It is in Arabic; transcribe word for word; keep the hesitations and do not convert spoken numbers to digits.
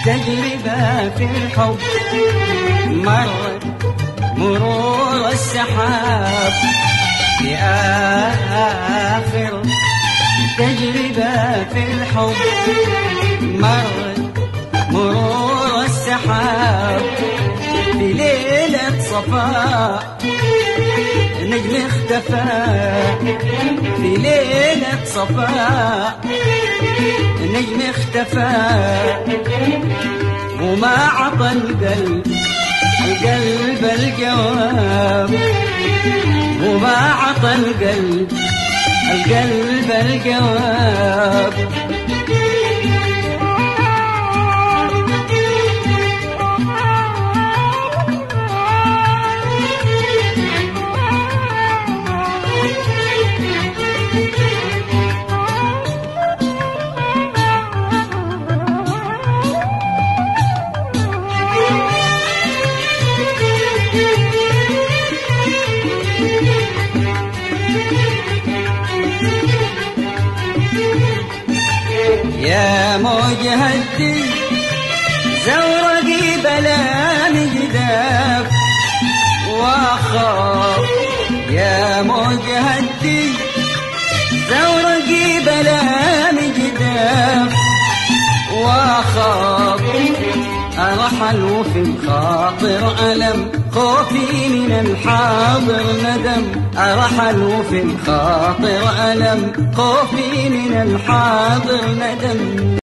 تجربة في الحب مرت مرور السحاب. في آخر تجربة في الحب مرت مرور السحاب. في ليلة صفاء نجم اختفى، في ليلة صفاء نجم اختفى، وما عطى القلب القلب الجواب، وما عطى القلب القلب الجواب. يا موج هدي زورقي بلا مجداف واخاف، يا موج هدي زورقي بلا مجداف واخاف. أرحل وفي الخاطر ألم، خوفي من الحاضر ندم. أرحل وفي الخاطر ألم، خوفي من الحاضر ندم.